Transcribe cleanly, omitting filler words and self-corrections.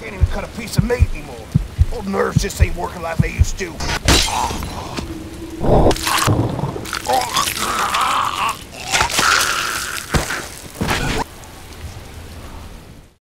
can't even cut a piece of meat anymore. Old nerves just ain't working like they used to.